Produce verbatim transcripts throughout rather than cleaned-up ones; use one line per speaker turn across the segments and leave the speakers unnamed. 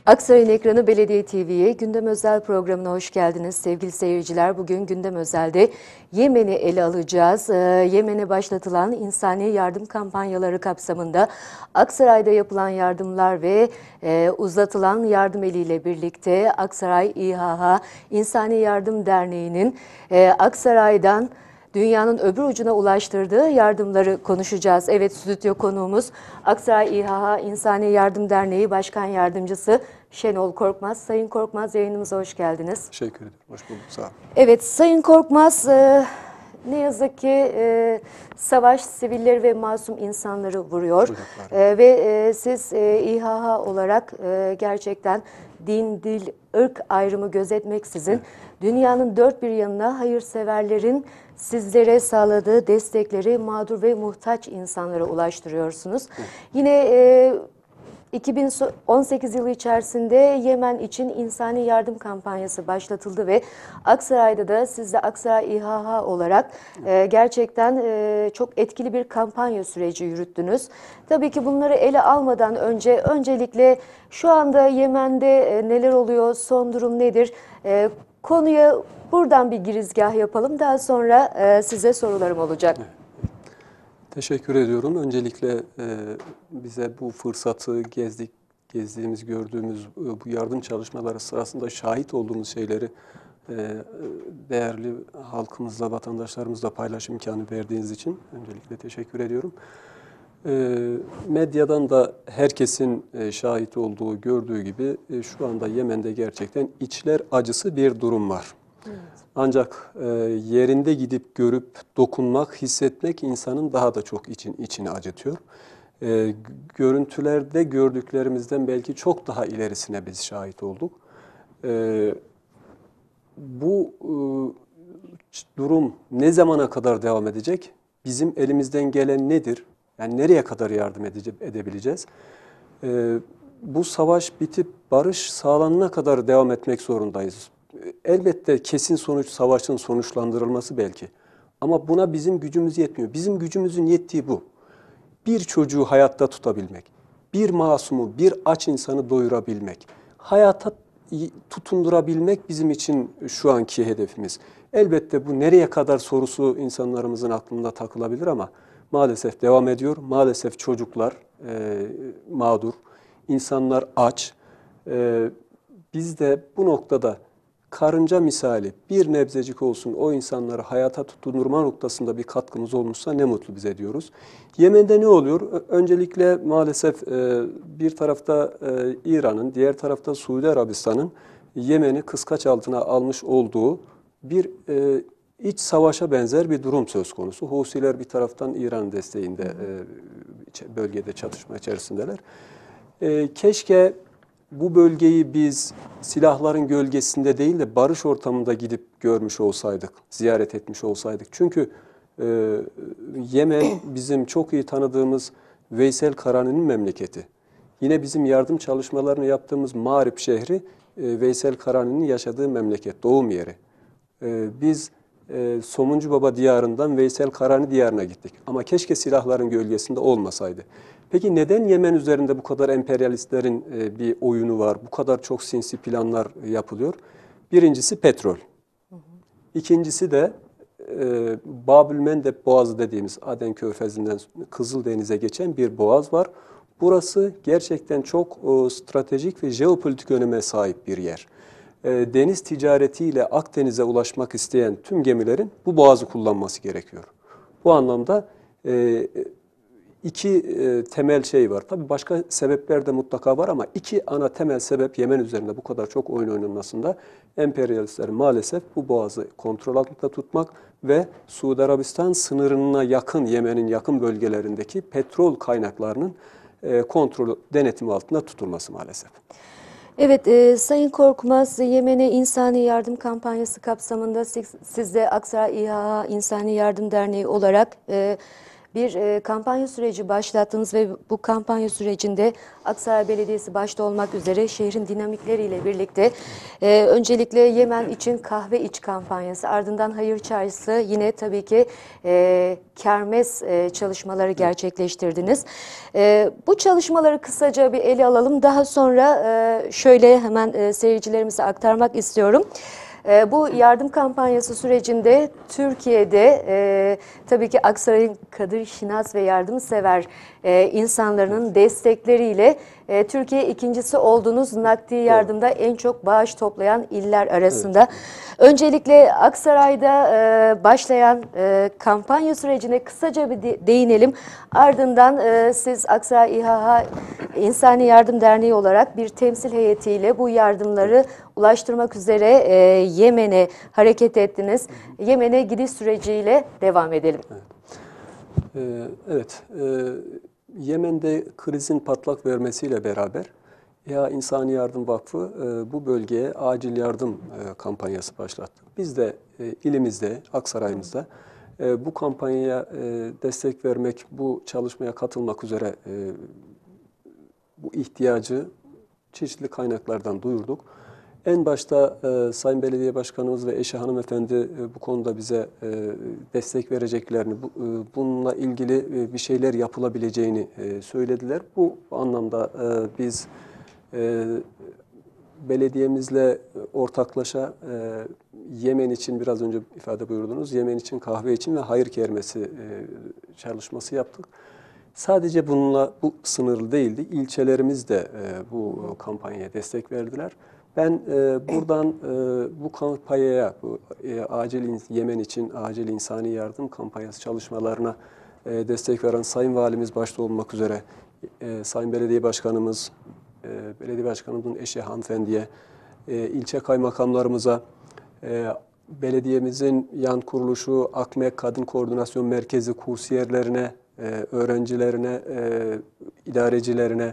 Aksaray'ın ekranı Belediye T V'ye Gündem Özel programına hoş geldiniz sevgili seyirciler. Bugün Gündem Özel'de Yemen'i ele alacağız. Ee, Yemen'e başlatılan insani yardım kampanyaları kapsamında Aksaray'da yapılan yardımlar ve e, uzatılan yardım eliyle birlikte Aksaray İHH İnsani Yardım Derneği'nin e, Aksaray'dan dünyanın öbür ucuna ulaştırdığı yardımları konuşacağız. Evet, stüdyo konuğumuz Aksaray İHH İnsani Yardım Derneği Başkan Yardımcısı Şenol Korkmaz. Sayın Korkmaz, yayınımıza hoş geldiniz.
Teşekkür ederim. Hoş bulduk. Sağ olun. Evet,
Sayın Korkmaz, e, ne yazık ki e, savaş sivilleri ve masum insanları vuruyor. E, ve e, siz e, İHH olarak e, gerçekten din, dil, ırk ayrımı gözetmeksizin evet. dünyanın dört bir yanına hayırseverlerin sizlere sağladığı destekleri mağdur ve muhtaç insanlara ulaştırıyorsunuz. Evet. Yine e, iki bin on sekiz yılı içerisinde Yemen için insani yardım kampanyası başlatıldı ve Aksaray'da da siz de Aksaray İHH olarak e, gerçekten e, çok etkili bir kampanya süreci yürüttünüz. Tabii ki bunları ele almadan önce öncelikle şu anda Yemen'de e, neler oluyor, son durum nedir? E, konuya buradan bir girizgah yapalım. Daha sonra e, size sorularım olacak.
Evet. Teşekkür ediyorum. Öncelikle e, bize bu fırsatı gezdik, gezdiğimiz, gördüğümüz e, bu yardım çalışmaları sırasında şahit olduğumuz şeyleri e, değerli halkımızla, vatandaşlarımızla paylaşım imkanı verdiğiniz için öncelikle teşekkür ediyorum. E, medyadan da herkesin e, şahit olduğu, gördüğü gibi e, şu anda Yemen'de gerçekten içler acısı bir durum var. Evet. Ancak e, yerinde gidip görüp dokunmak, hissetmek insanın daha da çok için içini acıtıyor. E, görüntülerde gördüklerimizden belki çok daha ilerisine biz şahit olduk. E, bu e, durum ne zamana kadar devam edecek? Bizim elimizden gelen nedir? Yani nereye kadar yardım edece, edebileceğiz? E, bu savaş bitip barış sağlanana kadar devam etmek zorundayız. Elbette kesin sonuç savaşın sonuçlandırılması belki. Ama buna bizim gücümüz yetmiyor. Bizim gücümüzün yettiği bu. Bir çocuğu hayatta tutabilmek, bir masumu, bir aç insanı doyurabilmek, hayata tutundurabilmek bizim için şu anki hedefimiz. Elbette bu nereye kadar sorusu insanlarımızın aklında takılabilir ama maalesef devam ediyor. Maalesef çocuklar e, mağdur, insanlar aç. E, biz de bu noktada karınca misali bir nebzecik olsun o insanları hayata tutundurma noktasında bir katkımız olmuşsa ne mutlu bize diyoruz. Yemen'de ne oluyor? Öncelikle maalesef bir tarafta İran'ın, diğer tarafta Suudi Arabistan'ın Yemen'i kıskaç altına almış olduğu bir iç savaşa benzer bir durum söz konusu. Husiler bir taraftan İran desteğinde bölgede çatışma içerisindeler. Keşke bu bölgeyi biz silahların gölgesinde değil de barış ortamında gidip görmüş olsaydık, ziyaret etmiş olsaydık. Çünkü e, Yemen bizim çok iyi tanıdığımız Veysel Karani'nin memleketi. Yine bizim yardım çalışmalarını yaptığımız Mağrib şehri e, Veysel Karani'nin yaşadığı memleket, doğum yeri. E, biz e, Somuncu Baba diyarından Veysel Karani diyarına gittik. Ama keşke silahların gölgesinde olmasaydı. Peki neden Yemen üzerinde bu kadar emperyalistlerin bir oyunu var, bu kadar çok sinsi planlar yapılıyor? Birincisi petrol. Hı hı. İkincisi de e, Babülmendeb Boğazı dediğimiz Aden Körfezi'nden Kızıldeniz'e geçen bir boğaz var. Burası gerçekten çok o, stratejik ve jeopolitik öneme sahip bir yer. E, deniz ticaretiyle Akdeniz'e ulaşmak isteyen tüm gemilerin bu boğazı kullanması gerekiyor. Bu anlamda e, İki e, temel şey var. Tabii başka sebepler de mutlaka var ama iki ana temel sebep Yemen üzerinde bu kadar çok oyun oynanmasında emperyalistlerin maalesef bu boğazı kontrol altında tutmak ve Suudi Arabistan sınırına yakın Yemen'in yakın bölgelerindeki petrol kaynaklarının e, kontrol denetimi altında tutulması maalesef.
Evet, e, Sayın Korkmaz, Yemen'e insani yardım kampanyası kapsamında siz, siz de Aksaray İHH İnsani Yardım Derneği olarak e, bir e, kampanya süreci başlattınız ve bu kampanya sürecinde Aksaray Belediyesi başta olmak üzere şehrin dinamikleriyle birlikte e, öncelikle Yemen için kahve iç kampanyası, ardından Hayır Çarşısı, yine tabii ki e, kermes e, çalışmaları gerçekleştirdiniz. E, bu çalışmaları kısaca bir ele alalım. Daha sonra e, şöyle hemen e, seyircilerimize aktarmak istiyorum. E, bu yardım kampanyası sürecinde Türkiye'de e, tabii ki Aksaray'ın kadir şinas ve yardımsever e, insanların destekleriyle e, Türkiye ikincisi oldunuz, nakdi yardımda en çok bağış toplayan iller arasında. Evet. Öncelikle Aksaray'da e, başlayan e, kampanya sürecine kısaca bir de, değinelim. Ardından e, siz Aksaray İHA İnsani Yardım Derneği olarak bir temsil heyetiyle bu yardımları ulaştırmak üzere e, Yemen'e hareket ettiniz. Yemen'e gidiş süreciyle devam edelim.
Evet. Ee, evet. Ee, Yemen'de krizin patlak vermesiyle beraber İHA İnsani Yardım Vakfı e, bu bölgeye acil yardım e, kampanyası başlattı. Biz de e, ilimizde, Aksaray'ımızda e, bu kampanyaya e, destek vermek, bu çalışmaya katılmak üzere e, bu ihtiyacı çeşitli kaynaklardan duyurduk. En başta e, Sayın Belediye Başkanımız ve eşi hanımefendi e, bu konuda bize e, destek vereceklerini, bu, e, bununla ilgili e, bir şeyler yapılabileceğini e, söylediler. Bu anlamda e, biz e, belediyemizle ortaklaşa e, Yemen için, biraz önce ifade buyurdunuz, Yemen için, kahve için ve hayır kermesi e, çalışması yaptık. Sadece bununla bu sınırlı değildi. İlçelerimiz de e, bu kampanyaya destek verdiler. Ben e, buradan e, bu kampanyaya, bu e, acil Yemen için acil insani yardım kampanyası çalışmalarına e, destek veren Sayın Valimiz başta olmak üzere e, Sayın Belediye Başkanımız, e, Belediye Başkanımızın eşi hanımefendiye, e, ilçe kaymakamlarımıza, e, belediyemizin yan kuruluşu AKME Kadın Koordinasyon Merkezi kursiyerlerine, e, öğrencilerine, e, idarecilerine,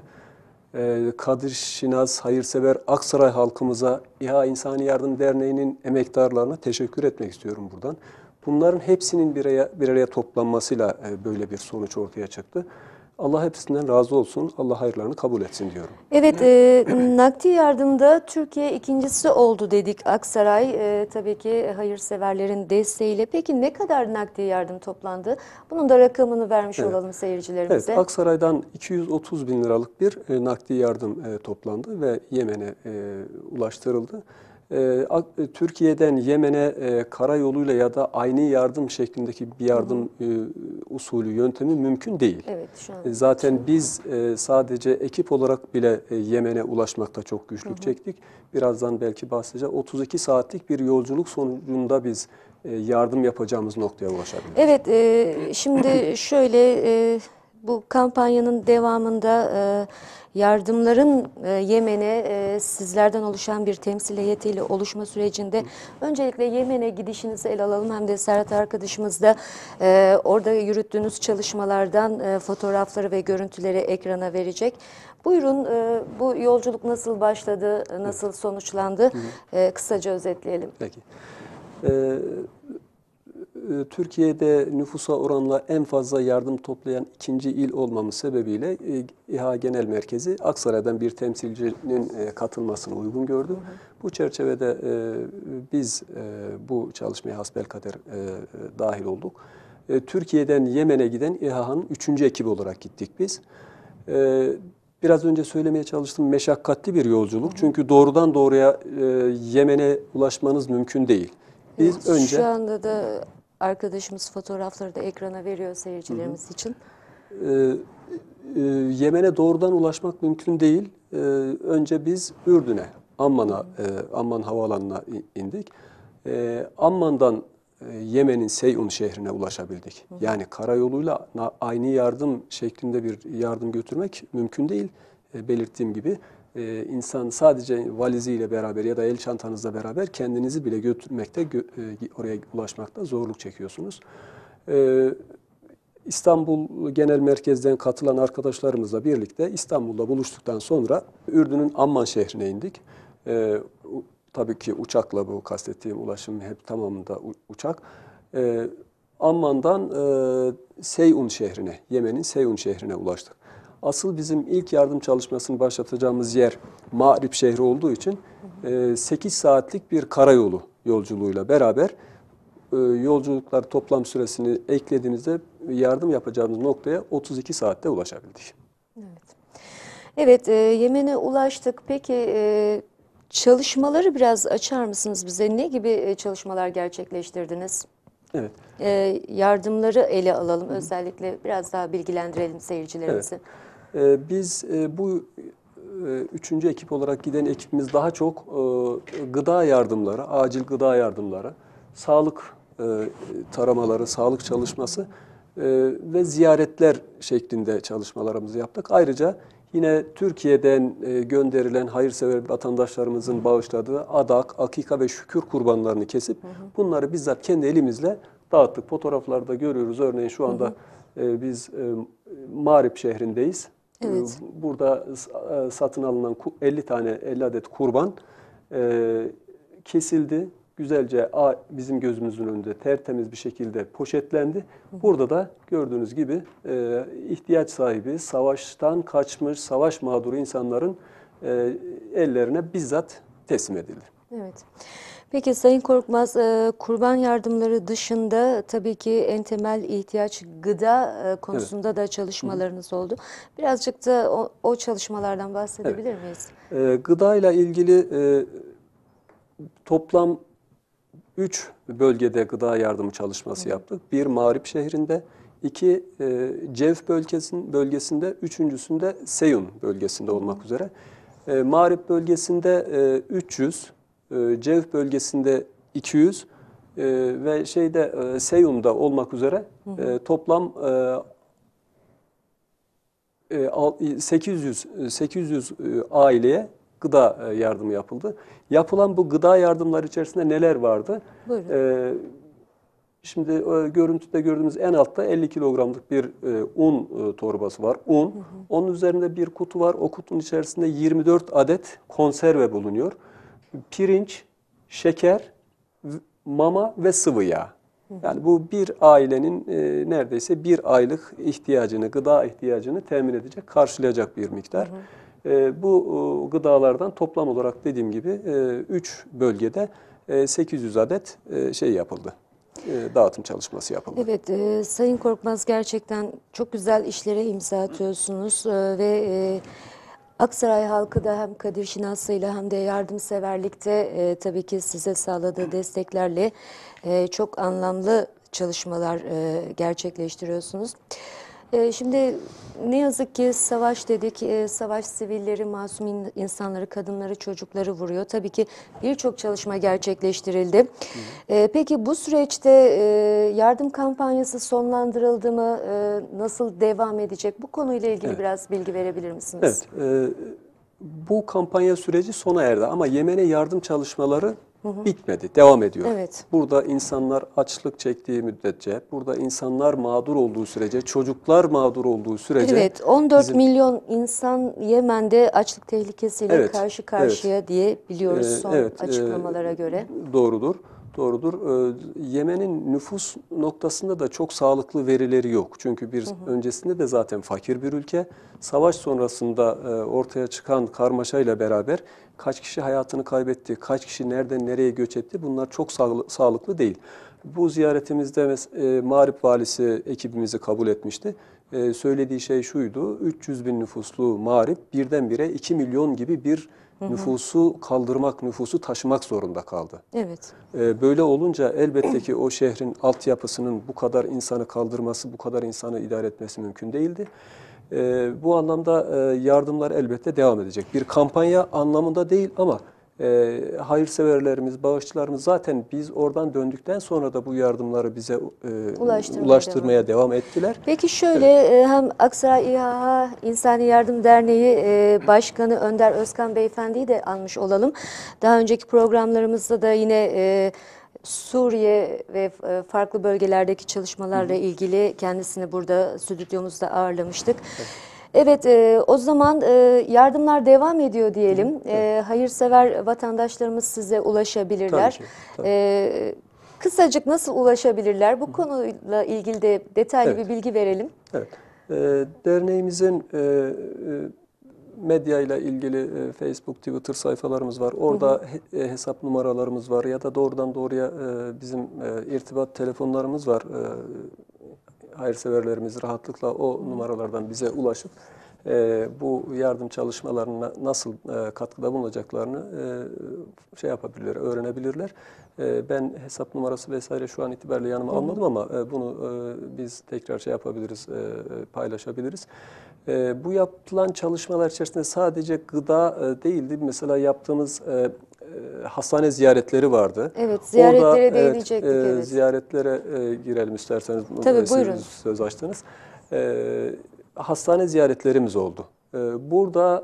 Kadir Şinas, hayırsever Aksaray halkımıza, İHA İnsani Yardım Derneği'nin emektarlarına teşekkür etmek istiyorum buradan. Bunların hepsinin bir araya, bir araya toplanmasıyla böyle bir sonuç ortaya çıktı. Allah hepsinden razı olsun, Allah hayırlarını kabul etsin diyorum.
Evet, e, nakdi yardımda Türkiye ikincisi oldu dedik Aksaray. E, tabii ki hayırseverlerin desteğiyle. Peki ne kadar nakdi yardım toplandı? Bunun da rakamını vermiş evet. olalım seyircilerimize.
Evet, Aksaray'dan iki yüz otuz bin liralık bir e, nakdi yardım e, toplandı ve Yemen'e e, ulaştırıldı. E, Türkiye'den Yemen'e e, karayoluyla ya da aynı yardım şeklindeki bir yardım hı hı. E, usulü, yöntemi mümkün değil.
Evet, şu an
e, zaten için. biz e, sadece ekip olarak bile e, Yemen'e ulaşmakta çok güçlük hı hı. çektik. Birazdan belki bahsedeceğiz. otuz iki saatlik bir yolculuk sonucunda biz e, yardım yapacağımız noktaya ulaşabiliriz.
Evet, e, şimdi şöyle e, bu kampanyanın devamında e, yardımların e, Yemen'e e, sizlerden oluşan bir temsil heyetiyle oluşma sürecinde öncelikle Yemen'e gidişinizi ele alalım. Hem de Serhat arkadaşımız da e, orada yürüttüğünüz çalışmalardan e, fotoğrafları ve görüntüleri ekrana verecek. Buyurun, e, bu yolculuk nasıl başladı, nasıl sonuçlandı? Hı hı. E, kısaca özetleyelim.
Peki. Ee, Türkiye'de nüfusa oranla en fazla yardım toplayan ikinci il olmamız sebebiyle İHA Genel Merkezi Aksaray'dan bir temsilcinin katılmasını uygun gördü. Hı hı. Bu çerçevede biz bu çalışmaya hasbelkader dahil olduk. Türkiye'den Yemen'e giden İHA'nın üçüncü ekibi olarak gittik biz. Biraz önce söylemeye çalıştığım meşakkatli bir yolculuk. Hı hı. Çünkü doğrudan doğruya Yemen'e ulaşmanız mümkün değil. Biz
evet,
önce
şu anda da arkadaşımız fotoğrafları da ekrana veriyor seyircilerimiz hı hı. için.
Ee, e, Yemen'e doğrudan ulaşmak mümkün değil. Ee, önce biz Ürdün'e, Amman'a, e, Amman havaalanına indik. Ee, Amman'dan e, Yemen'in Seyun şehrine ulaşabildik. Hı hı. Yani karayoluyla aynı yardım şeklinde bir yardım götürmek mümkün değil. E, belirttiğim gibi. Ee, insan sadece valiziyle beraber ya da el çantanızla beraber kendinizi bile götürmekte, gö e, oraya ulaşmakta zorluk çekiyorsunuz. Ee, İstanbul Genel Merkez'den katılan arkadaşlarımızla birlikte İstanbul'da buluştuktan sonra Ürdün'ün Amman şehrine indik. Ee, tabii ki uçakla bu kastettiğim ulaşım hep tamamında uçak. Ee, Amman'dan e, Seyun şehrine, Yemen'in Seyun şehrine ulaştık. Asıl bizim ilk yardım çalışmasını başlatacağımız yer Ma'rib şehri olduğu için e, sekiz saatlik bir karayolu yolculuğuyla beraber e, yolculuklar toplam süresini eklediğimizde yardım yapacağımız noktaya otuz iki saatte ulaşabildik.
Evet, evet e, Yemen'e ulaştık. Peki e, çalışmaları biraz açar mısınız bize? Ne gibi e, çalışmalar gerçekleştirdiniz?
Evet.
E, yardımları ele alalım. Özellikle biraz daha bilgilendirelim seyircilerimizi.
Evet. Ee, biz e, bu e, üçüncü ekip olarak giden ekibimiz daha çok e, gıda yardımları, acil gıda yardımları, sağlık e, taramaları, sağlık çalışması e, ve ziyaretler şeklinde çalışmalarımızı yaptık. Ayrıca yine Türkiye'den e, gönderilen hayırsever vatandaşlarımızın bağışladığı adak, akika ve şükür kurbanlarını kesip bunları bizzat kendi elimizle dağıttık. Fotoğraflarda görüyoruz. Örneğin şu anda e, biz e, Ma'rib şehrindeyiz.
Evet.
Burada e, satın alınan elli tane elli adet kurban e, kesildi. Güzelce bizim gözümüzün önünde tertemiz bir şekilde poşetlendi. Burada da gördüğünüz gibi e, ihtiyaç sahibi, savaştan kaçmış, savaş mağduru insanların e, ellerine bizzat teslim edildi.
Evet. Peki Sayın Korkmaz, e, kurban yardımları dışında tabii ki en temel ihtiyaç gıda e, konusunda evet. da çalışmalarınız Hı. oldu. Birazcık da o, o çalışmalardan bahsedebilir evet. miyiz?
E, gıdayla ilgili e, toplam üç bölgede gıda yardımı çalışması Hı. yaptık. Bir Ma'rib şehrinde, iki e, Cevf bölgesinin bölgesinde, üçüncüsünde Seyun bölgesinde olmak Hı. üzere. E, Ma'rib bölgesinde e, üç yüz, e, Cevf bölgesinde iki yüz e, ve şeyde e, Seyun'da olmak üzere e, toplam e, sekiz yüz sekiz yüz aileye gıda yardımı yapıldı. Yapılan bu gıda yardımları içerisinde neler vardı? Ee, şimdi e, görüntüde gördüğümüz en altta elli kilogramlık bir e, un e, torbası var. Un. Hı hı. Onun üzerinde bir kutu var. O kutunun içerisinde yirmi dört adet konserve bulunuyor. Pirinç, şeker, mama ve sıvı yağ. Yani bu bir ailenin e, neredeyse bir aylık ihtiyacını, gıda ihtiyacını temin edecek, karşılayacak bir miktar. Hı hı. E, bu e, gıdalardan toplam olarak dediğim gibi üç e, bölgede e, sekiz yüz adet e, şey yapıldı. E, dağıtım çalışması yapıldı.
Evet, e, Sayın Korkmaz gerçekten çok güzel işlere imza atıyorsunuz e, ve e, Aksaray halkı da hem Kadir şinasıyla hem de yardımseverlikte e, tabii ki size sağladığı desteklerle e, çok anlamlı çalışmalar e, gerçekleştiriyorsunuz. E, şimdi ne yazık ki savaş dedik, e, savaş sivilleri, masum in, insanları, kadınları, çocukları vuruyor. Tabii ki birçok çalışma gerçekleştirildi. E, peki bu süreçte e, yardım kampanyası sonlandırıldı mı? E, nasıl devam edecek? Bu konuyla ilgili evet. biraz bilgi verebilir misiniz?
Evet. E, bu kampanya süreci sona erdi ama Yemen'e yardım çalışmaları Hı hı. bitmedi, devam ediyor. Evet. Burada insanlar açlık çektiği müddetçe, burada insanlar mağdur olduğu sürece, çocuklar mağdur olduğu sürece...
Evet, on dört bizim... milyon insan Yemen'de açlık tehlikesiyle evet, karşı karşıya evet. diye biliyoruz son ee, evet, açıklamalara e, göre.
Doğrudur, doğrudur. Ee, Yemen'in nüfus noktasında da çok sağlıklı verileri yok. Çünkü bir hı hı. öncesinde de zaten fakir bir ülke. Savaş sonrasında e, ortaya çıkan karmaşayla beraber kaç kişi hayatını kaybetti, kaç kişi nereden nereye göç etti bunlar çok sağ, sağlıklı değil. Bu ziyaretimizde e, Ma'rib valisi ekibimizi kabul etmişti. E, söylediği şey şuydu, üç yüz bin nüfuslu Ma'rib birdenbire iki milyon gibi bir hı hı. nüfusu kaldırmak, nüfusu taşımak zorunda kaldı.
Evet.
E, böyle olunca elbette ki o şehrin altyapısının bu kadar insanı kaldırması, bu kadar insanı idare etmesi mümkün değildi. E, bu anlamda e, yardımlar elbette devam edecek. Bir kampanya anlamında değil ama e, hayırseverlerimiz, bağışçılarımız zaten biz oradan döndükten sonra da bu yardımları bize e, ulaştırmaya, ulaştırmaya devam. devam ettiler.
Peki şöyle evet. hem Aksaray İHA İnsani Yardım Derneği e, Başkanı Önder Özkan Beyefendi'yi de almış olalım. Daha önceki programlarımızda da yine e, Suriye ve farklı bölgelerdeki çalışmalarla hı hı. ilgili kendisini burada stüdyomuzda ağırlamıştık. Evet, evet e, o zaman e, yardımlar devam ediyor diyelim. Hı hı. E, hayırsever vatandaşlarımız size ulaşabilirler. Tabii ki, tabii. E, Kısacık nasıl ulaşabilirler? Bu konuyla ilgili de detaylı
Evet.
bir bilgi verelim.
Evet. E, derneğimizin e, e, medya ile ilgili e, Facebook, Twitter sayfalarımız var. Orada hı hı. He, e, hesap numaralarımız var ya da doğrudan doğruya e, bizim e, irtibat telefonlarımız var. E, hayırseverlerimiz rahatlıkla o hı hı. numaralardan bize ulaşıp e, bu yardım çalışmalarına nasıl e, katkıda bulunacaklarını e, şey yapabilirler, öğrenebilirler. E, ben hesap numarası vesaire şu an itibariyle yanıma hı hı. almadım ama e, bunu e, biz tekrar şey yapabiliriz, e, paylaşabiliriz. E, bu yapılan çalışmalar içerisinde sadece gıda e, değildi. Mesela yaptığımız e, e, hastane ziyaretleri vardı.
Evet, ziyaretlere
Orada,
değinecektik.
Evet, e,
evet.
Ziyaretlere e, girelim isterseniz.
Tabii,
Siz
buyurun.
söz açtınız. E, hastane ziyaretlerimiz oldu. E, burada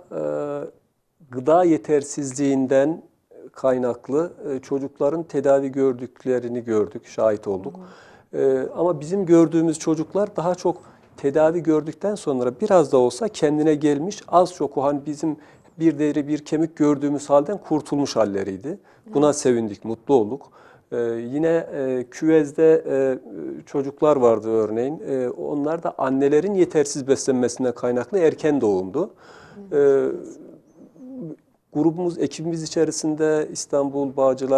e, gıda yetersizliğinden kaynaklı e, çocukların tedavi gördüklerini gördük, şahit olduk. Hı hı. E, ama bizim gördüğümüz çocuklar daha çok tedavi gördükten sonra biraz da olsa kendine gelmiş, az çok o hani bizim bir deri bir kemik gördüğümüz halden kurtulmuş halleriydi. Buna evet. sevindik, mutlu olduk. Ee, yine e, küvezde e, çocuklar vardı örneğin. E, onlar da annelerin yetersiz beslenmesinden kaynaklı erken doğumdu. Evet. E, grubumuz, ekibimiz içerisinde İstanbul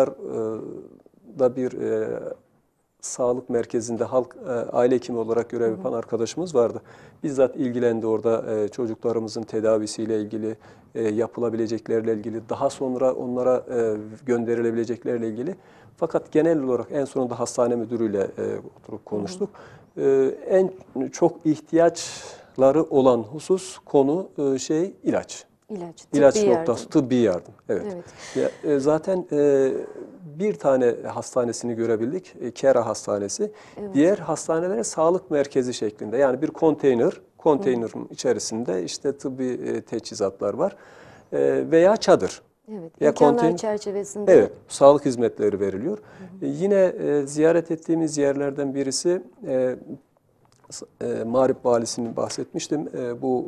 Bağcılar'da bir e, sağlık merkezinde halk e, aile hekimi olarak görev yapan hı hı. arkadaşımız vardı. Bizzat ilgilendi orada e, çocuklarımızın tedavisiyle ilgili, e, yapılabileceklerle ilgili, daha sonra onlara e, gönderilebileceklerle ilgili. Fakat genel olarak en sonunda hastane müdürüyle e, oturup konuştuk. Hı hı. E, en çok ihtiyaçları olan husus, konu e, şey ilaç.
İlaç, tıbbi
İlaç
yardım.
noktası, tıbbi yardım. Evet. evet. Ya, e, zaten e, bir tane hastanesini görebildik, e, Kera Hastanesi. Evet. Diğer hastanelere sağlık merkezi şeklinde. Yani bir konteyner, konteynerin içerisinde işte tıbbi e, teçhizatlar var e, veya çadır.
Evet,
ya
imkanlar
konteyner,
çerçevesinde.
Evet, sağlık hizmetleri veriliyor. Hı hı. E, yine e, ziyaret ettiğimiz yerlerden birisi, e, E, Mağrip Valisi'ni bahsetmiştim. E, bu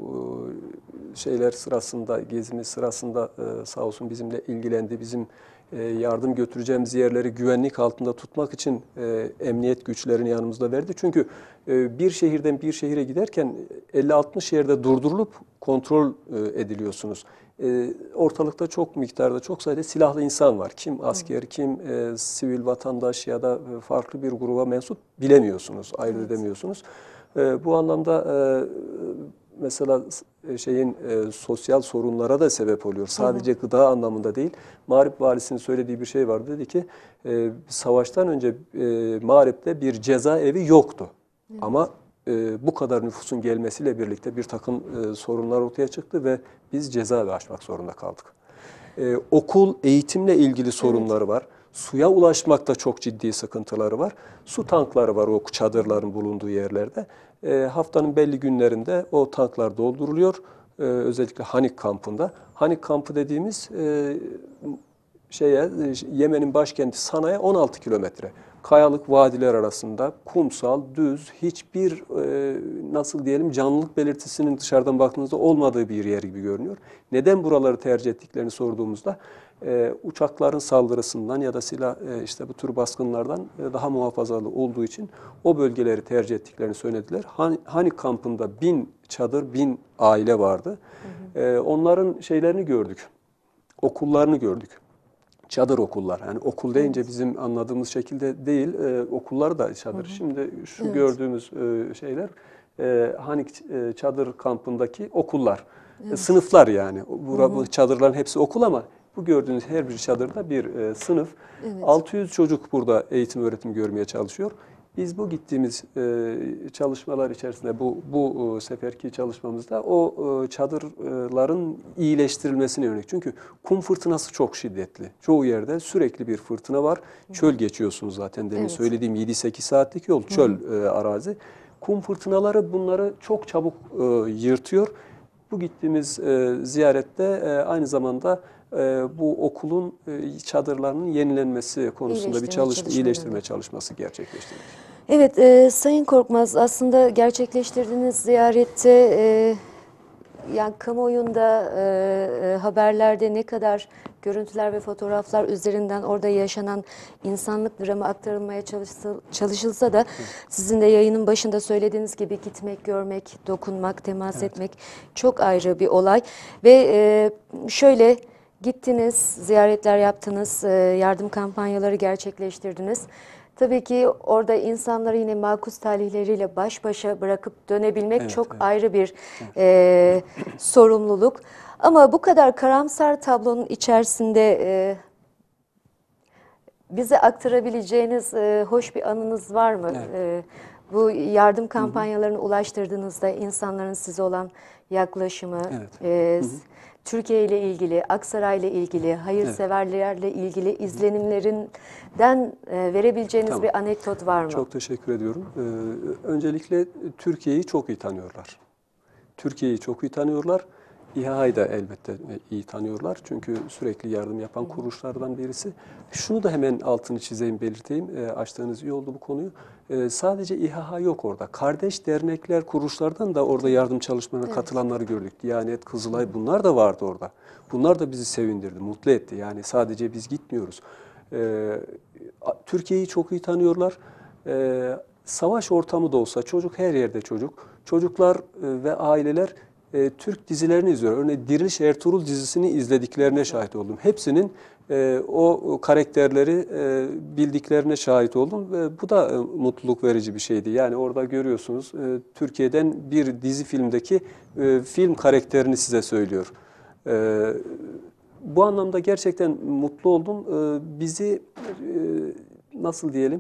e, şeyler sırasında, gezimiz sırasında e, sağ olsun bizimle ilgilendi. Bizim e, yardım götüreceğimiz yerleri güvenlik altında tutmak için e, emniyet güçlerini yanımızda verdi. Çünkü e, bir şehirden bir şehire giderken elli altmış yerde durdurulup kontrol e, ediliyorsunuz. E, ortalıkta çok miktarda, çok sayıda silahlı insan var. Kim asker, kim e, sivil vatandaş ya da farklı bir gruba mensup bilemiyorsunuz, ayırt evet. edemiyorsunuz. E, bu anlamda e, mesela şeyin e, sosyal sorunlara da sebep oluyor. Sadece hı hı. gıda anlamında değil. Mağrip Valisi'nin söylediği bir şey vardı. Dedi ki e, savaştan önce e, Mağrip'te bir cezaevi yoktu. Evet. Ama e, bu kadar nüfusun gelmesiyle birlikte bir takım e, sorunlar ortaya çıktı ve biz cezaevi açmak zorunda kaldık. E, okul, eğitimle ilgili sorunları evet. var. Suya ulaşmakta çok ciddi sıkıntıları var. Su tankları var o çadırların bulunduğu yerlerde. E, haftanın belli günlerinde o tanklar dolduruluyor. E, özellikle Hanik kampında. Hanik kampı dediğimiz e, şeye Yemen'in başkenti Sana'ya on altı kilometre. Kayalık vadiler arasında kumsal, düz, hiçbir e, nasıl diyelim canlılık belirtisinin dışarıdan baktığınızda olmadığı bir yer gibi görünüyor. Neden buraları tercih ettiklerini sorduğumuzda e, uçakların saldırısından ya da silah e, işte bu tür baskınlardan e, daha muhafazalı olduğu için o bölgeleri tercih ettiklerini söylediler. Han, Hanik kampında bin çadır, bin aile vardı. Hı hı. E, onların şeylerini gördük, okullarını gördük. Çadır okullar. Yani okul deyince evet. bizim anladığımız şekilde değil, e, okullar da çadır. Hı hı. Şimdi şu evet. gördüğümüz e, şeyler e, Hanik e, çadır kampındaki okullar. Evet. E, sınıflar yani. Bura, bu çadırların hepsi okul ama bu gördüğünüz her bir çadırda bir e, sınıf. Evet. altı yüz çocuk burada eğitim öğretim görmeye çalışıyor. Biz bu gittiğimiz e, çalışmalar içerisinde bu bu e, seferki çalışmamızda o e, çadırların iyileştirilmesine yönelik. Çünkü kum fırtınası çok şiddetli. Çoğu yerde sürekli bir fırtına var. Çöl geçiyorsunuz zaten demin evet. söylediğim yedi sekiz saatlik yol çöl e, arazi. Kum fırtınaları bunları çok çabuk e, yırtıyor. Bu gittiğimiz e, ziyarette e, aynı zamanda e, bu okulun e, çadırlarının yenilenmesi konusunda bir çalışma, iyileştirme çalışması gerçekleştirildi.
Evet, e, Sayın Korkmaz, aslında gerçekleştirdiğiniz ziyarette e, yani kamuoyunda, e, e, haberlerde ne kadar görüntüler ve fotoğraflar üzerinden orada yaşanan insanlık dramı aktarılmaya çalışsa, çalışılsa da sizin de yayının başında söylediğiniz gibi gitmek, görmek, dokunmak, temas
Evet.
etmek çok ayrı bir olay. Ve e, şöyle gittiniz, ziyaretler yaptınız, e, yardım kampanyaları gerçekleştirdiniz. Tabii ki orada insanları yine makus talihleriyle baş başa bırakıp dönebilmek
Evet,
çok
evet.
ayrı bir e, sorumluluk. Ama bu kadar karamsar tablonun içerisinde e, bize aktarabileceğiniz e, hoş bir anınız var mı?
Evet.
E, bu yardım kampanyalarını ulaştırdığınızda insanların size olan yaklaşımı,
Evet.
e, Türkiye ile ilgili, Aksaray ile ilgili, hayırseverlerle ilgili izlenimlerinden e, verebileceğiniz
Tamam.
bir anekdot var mı?
Çok teşekkür ediyorum. Ee, öncelikle Türkiye'yi çok iyi tanıyorlar. Türkiye'yi çok iyi tanıyorlar. İHA'yı da elbette iyi tanıyorlar. Çünkü sürekli yardım yapan kuruluşlardan birisi. Şunu da hemen altını çizeyim, belirteyim. E, açtığınız iyi oldu bu konuyu. E, sadece İHA yok orada. Kardeş dernekler, kuruluşlardan da orada yardım çalışmalarına
Evet.
katılanları gördük. Diyanet, Kızılay, bunlar da vardı orada. Bunlar da bizi sevindirdi, mutlu etti. Yani sadece biz gitmiyoruz. E, Türkiye'yi çok iyi tanıyorlar. E, savaş ortamı da olsa, çocuk her yerde çocuk. Çocuklar e, ve aileler e, Türk dizilerini izliyor. Örneğin Diriliş Ertuğrul dizisini izlediklerine şahit oldum. Hepsinin e, o karakterleri e, bildiklerine şahit oldum. Ve bu da e, mutluluk verici bir şeydi. Yani orada görüyorsunuz e, Türkiye'den bir dizi filmdeki e, film karakterini size söylüyor. E, bu anlamda gerçekten mutlu oldum. E, bizi e, nasıl diyelim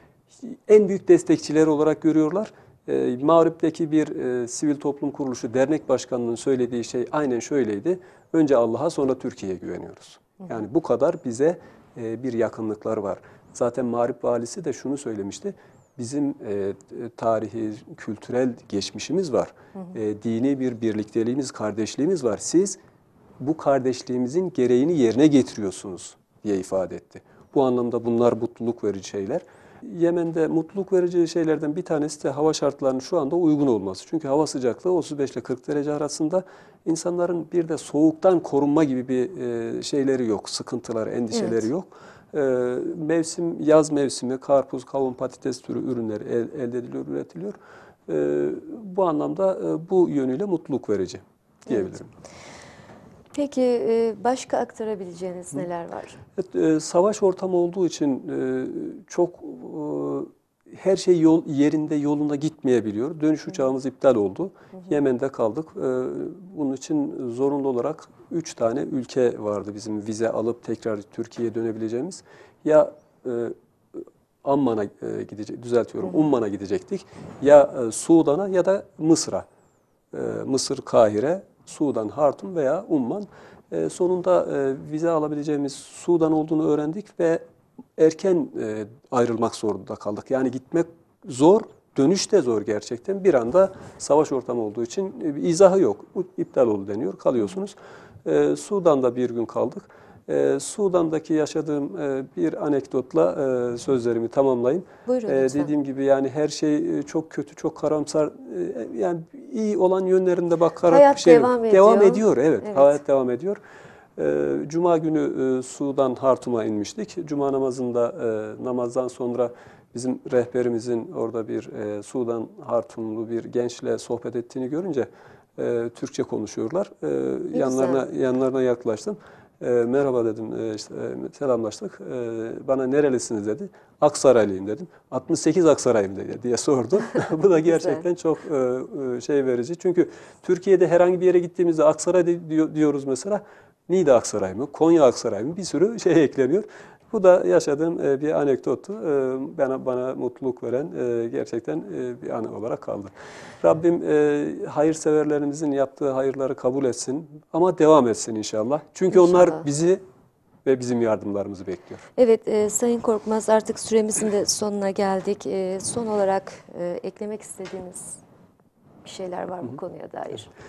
en büyük destekçiler olarak görüyorlar. E, Mağrip'teki bir e, sivil toplum kuruluşu dernek başkanının söylediği şey aynen şöyleydi. Önce Allah'a, sonra Türkiye'ye güveniyoruz. Yani bu kadar bize e, bir yakınlıklar var. Zaten Mağrip valisi de şunu söylemişti. Bizim e, tarihi, kültürel geçmişimiz var. Hı hı. E, dini bir birlikteliğimiz, kardeşliğimiz var. Siz bu kardeşliğimizin gereğini yerine getiriyorsunuz diye ifade etti. Bu anlamda bunlar mutluluk verici şeyler. Yemen'de mutluluk verici şeylerden bir tanesi de hava şartlarının şu anda uygun olması. Çünkü hava sıcaklığı otuz beş ile kırk derece arasında, insanların bir de soğuktan korunma gibi bir şeyleri yok, sıkıntıları, endişeleri evet. yok. Mevsim, yaz mevsimi, karpuz, kavun, patates türü ürünler elde ediliyor, üretiliyor. Bu anlamda bu yönüyle mutluluk verici diyebilirim. Evet.
Peki başka aktarabileceğiniz neler var?
Evet, savaş ortamı olduğu için çok her şey yol, yerinde yolunda gitmeyebiliyor. Dönüş uçağımız iptal oldu. Hı hı. Yemen'de kaldık. Bunun için zorunlu olarak üç tane ülke vardı bizim vize alıp tekrar Türkiye'ye dönebileceğimiz. Ya Amman'a gidecek, düzeltiyorum, hı hı. Umman'a gidecektik. Ya Sudan'a ya da Mısır'a. Mısır, Kahire, Sudan, Hartum veya Umman. E, sonunda e, vize alabileceğimiz Sudan olduğunu öğrendik ve erken e, ayrılmak zorunda kaldık. Yani gitmek zor, dönüş de zor gerçekten. Bir anda savaş ortamı olduğu için e, izahı yok. İptal oldu deniyor, kalıyorsunuz. E, Sudan'da bir gün kaldık. E, Sudan'daki yaşadığım e, bir anekdotla e, sözlerimi tamamlayayım.
Buyurun
e,
lütfen.
Dediğim gibi yani her şey çok kötü, çok karamsar. E, yani iyi olan yönlerinde bakarak
hayat
bir şey
devam ediyor.
Devam ediyor, evet,
evet.
Hayat devam ediyor. E, Cuma günü e, Sudan Hartum'a inmiştik. Cuma namazında e, namazdan sonra bizim rehberimizin orada bir e, Sudan Hartumlu bir gençle sohbet ettiğini görünce e, Türkçe konuşuyorlar. E, yanlarına güzel. yanlarına yaklaştım. E, merhaba dedim, e, işte, e, selamlaştık. E, bana nerelisiniz dedi. Aksaraylıyım dedim. altmış sekiz Aksaraylıyım dedi diye sordu. Bu da gerçekten çok e, şey verici. Çünkü Türkiye'de herhangi bir yere gittiğimizde Aksaray diyor, diyoruz mesela. Niğde Aksaray mı, Konya Aksaray mı, bir sürü şey ekleniyor. Bu da yaşadığım bir anekdottu. Bana, bana mutluluk veren gerçekten bir anı olarak kaldı. Rabbim hayırseverlerimizin yaptığı hayırları kabul etsin ama devam etsin inşallah. Çünkü İnşallah. Onlar bizi ve bizim yardımlarımızı bekliyor.
Evet, e, Sayın Korkmaz, artık süremizin de sonuna geldik. E, son olarak e, eklemek istediğiniz bir şeyler var mı bu konuya dair?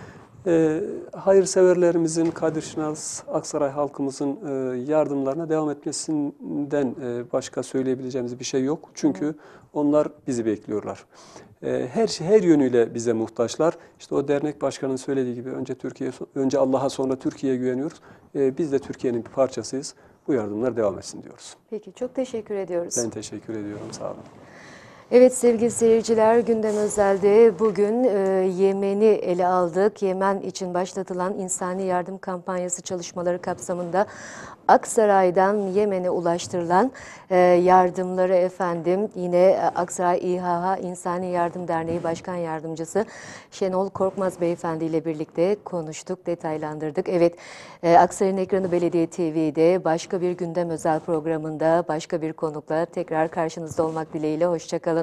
E, hayırseverlerimizin, Kadir Şinas, Aksaray halkımızın e, yardımlarına devam etmesinden e, başka söyleyebileceğimiz bir şey yok. Çünkü Hı. onlar bizi bekliyorlar. E, her şey, her yönüyle bize muhtaçlar. İşte o dernek başkanının söylediği gibi önce Türkiye, önce Allah'a sonra Türkiye'ye güveniyoruz. E, biz de Türkiye'nin bir parçasıyız. Bu yardımlar devam etsin diyoruz.
Peki, çok teşekkür ediyoruz.
Ben teşekkür ediyorum. Sağ olun.
Evet sevgili seyirciler, Gündem Özel'de bugün e, Yemen'i ele aldık. Yemen için başlatılan insani yardım kampanyası çalışmaları kapsamında Aksaray'dan Yemen'e ulaştırılan e, yardımları efendim yine Aksaray İHA İnsani Yardım Derneği Başkan Yardımcısı Şenol Korkmaz Beyefendi ile birlikte konuştuk, detaylandırdık. Evet, e, Aksaray'ın ekranı Belediye T V'de başka bir Gündem Özel programında başka bir konukla tekrar karşınızda olmak dileğiyle. Hoşça kalın.